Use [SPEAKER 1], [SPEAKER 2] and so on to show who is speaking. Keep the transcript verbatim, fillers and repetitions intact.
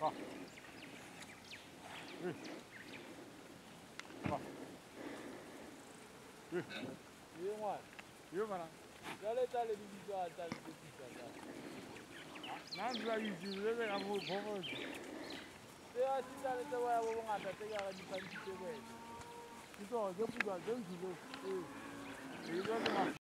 [SPEAKER 1] Va. Oui. Va. Oui.
[SPEAKER 2] Io moi.
[SPEAKER 1] Io voilà.
[SPEAKER 2] J'allais t'aller du bisou à t'aller de tout ça.
[SPEAKER 1] Nan la YouTube le be amu bobo.
[SPEAKER 2] C'est assis dans le tawa wo ngata te ga di pan di te we.
[SPEAKER 1] Ito, je puga, je puga. Eh. Et il va